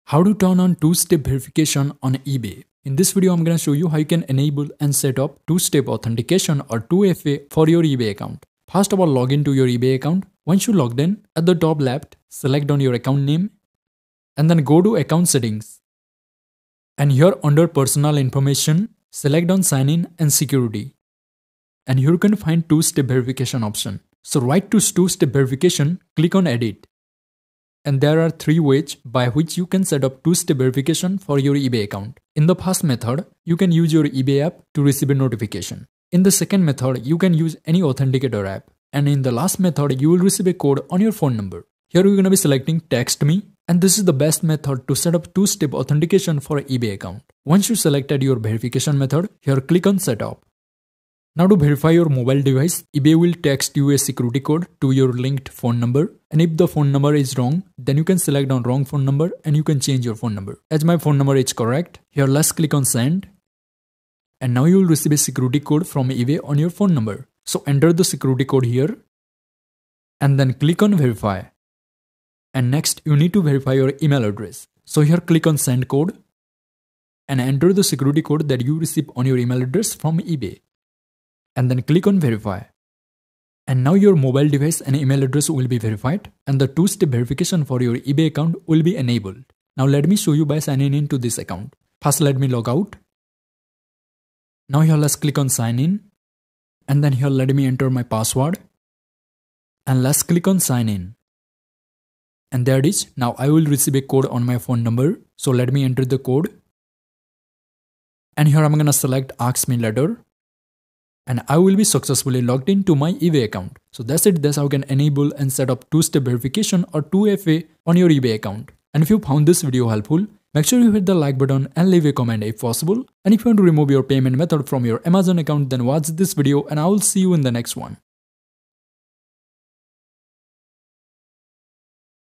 How to turn on two-step verification on eBay. In this video, I'm going to show you how you can enable and set up two-step authentication or 2FA for your eBay account. First of all, log into your eBay account. Once you logged in, at the top left, select on your account name and then go to account settings. And here under personal information, select on sign in and security. And here you can find two-step verification option. So right to two-step verification, click on edit. And there are three ways by which you can set up two-step verification for your eBay account. In the first method, you can use your eBay app to receive a notification. In the second method, you can use any authenticator app. And in the last method, you will receive a code on your phone number. Here you're going to be selecting text me. And this is the best method to set up two-step authentication for an eBay account. Once you selected your verification method, here click on setup. Now to verify your mobile device, eBay will text you a security code to your linked phone number. And if the phone number is wrong, then you can select on wrong phone number and you can change your phone number. As my phone number is correct, here let's click on send. And now you will receive a security code from eBay on your phone number. So enter the security code here and then click on verify. And next you need to verify your email address. So here click on send code and enter the security code that you receive on your email address from eBay. And then click on verify. And now your mobile device and email address will be verified and the two-step verification for your eBay account will be enabled. Now let me show you by signing in to this account. First let me log out. Now here let's click on sign in. And then here let me enter my password. And let's click on sign in. And there it is. Now I will receive a code on my phone number. So let me enter the code. And here I'm going to select ask me later. And I will be successfully logged into my eBay account. So that's it. That's how you can enable and set up two-step verification or 2FA on your eBay account. And if you found this video helpful, make sure you hit the like button and leave a comment if possible. And if you want to remove your payment method from your Amazon account, then watch this video and I will see you in the next one.